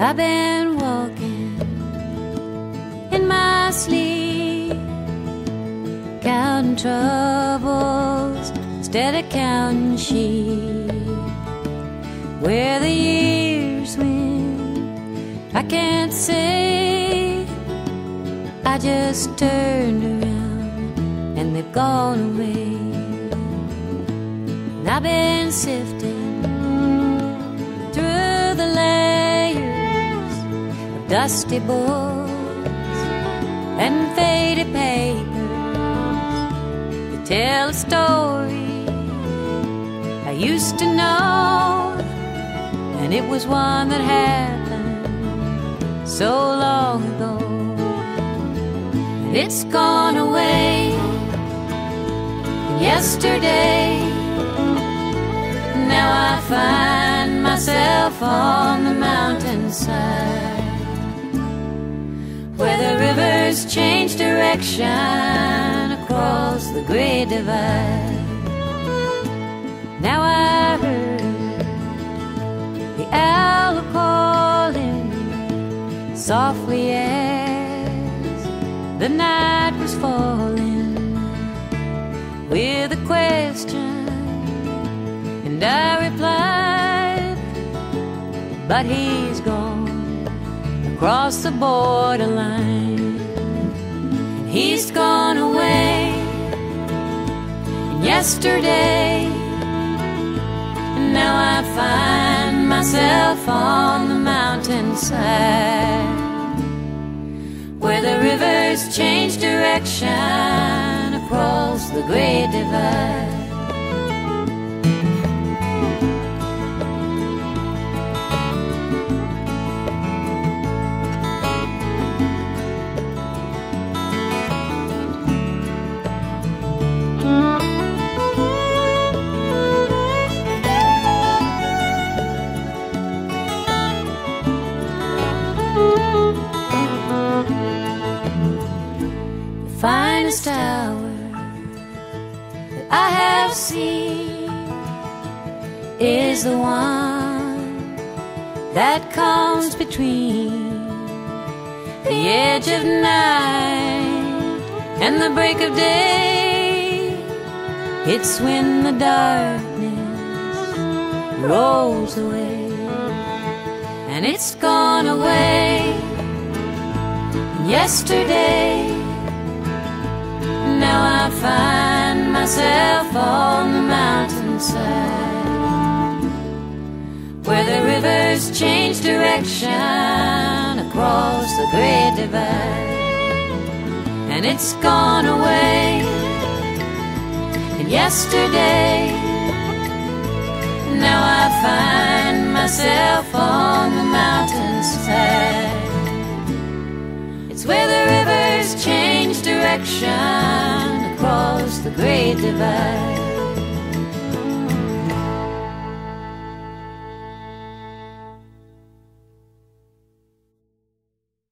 I've been walking in my sleep, counting troubles instead of counting sheep. Where the years went, I can't say. I just turned around and they've gone away. And I've been sifting through the layers of dusty books and faded papers that tell a story I used to know, and it was one that happened so long ago. And it's gone away. And yesterday, now I find myself on the mountainside, where the rivers change direction across the great divide. Now I heard the owl calling softly as the night was falling, with a question, and I replied, but he's gone across the borderline. He's gone away. And yesterday, and now I find myself on the mountainside, where the rivers change direction across the great divide. The finest hour that I have seen is the one that comes between the edge of night and the break of day. It's when the darkness rolls away, and it's gone away. And yesterday, now I find myself on the mountainside, where the rivers change direction across the great divide. And it's gone away. And yesterday, now I find myself on the mountainside. It's where the rivers change direction across the great divide.